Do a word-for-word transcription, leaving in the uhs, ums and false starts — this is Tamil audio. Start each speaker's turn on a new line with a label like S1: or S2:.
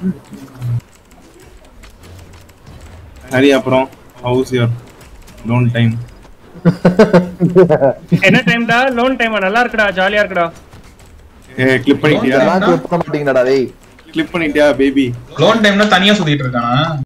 S1: ஹரி அப்புறம் ஹவுஸ் யுவர் லோன் டைம்?
S2: என்ன டைம்டா? லோன் டைமா? நல்லா இருக்குடா, ஜாலியா இருக்குடா.
S1: ஏ கிளிப் பண்ணிட்டியா?
S3: கிளிப் பண்ண மாட்டீங்கடா டேய்.
S1: கிளிப் பண்ணிட்டியா பேபி?
S4: லோன் டைம்ல தனியா சுத்திட்டு இருக்கானா?